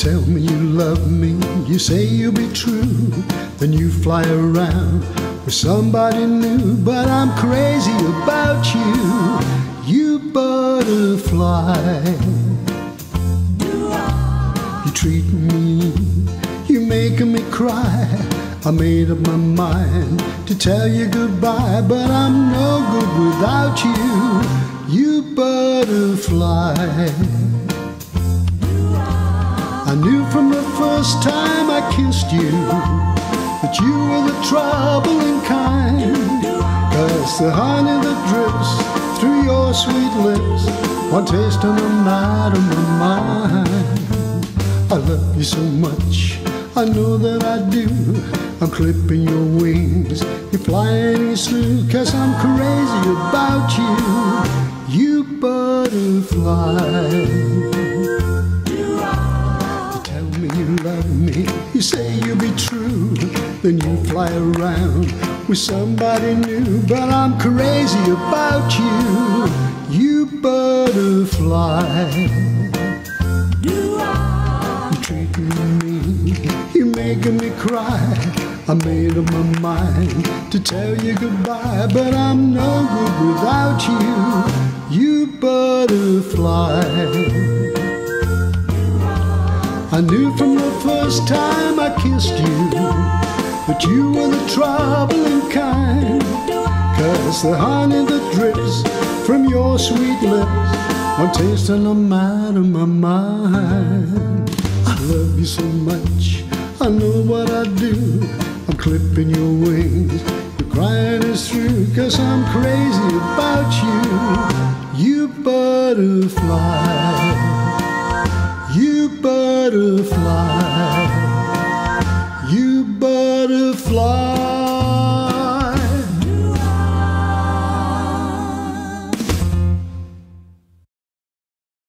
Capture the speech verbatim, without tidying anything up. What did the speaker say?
tell me you love me, you say you'll be true, then you fly around with somebody new. But I'm crazy about you, you butterfly. You treat me, you making me cry. I made up my mind to tell you goodbye, but I'm no good without you, you butterfly. I knew from the first time I kissed you that you were the troubling kind, 'cause the honey that drips through your sweet lips, one taste and I'm out of my mind. I love you so much, I know that I do. I'm clipping your wings, you're flying east through, 'cause I'm crazy about you, you butterfly. You love me, you say you'll be true, then you fly around with somebody new. But I'm crazy about you, you butterfly. You treating me, you making me cry. I made up my mind to tell you goodbye, but I'm no good without you, you butterfly. I knew from the first time I kissed you that you were the troubling kind, 'cause the honey that drips from your sweet lips, one taste and I'm out of my mind. I love you so much, I know what I do. I'm clipping your wings, you're crying us through, 'cause I'm crazy about you, you butterfly. You butterfly.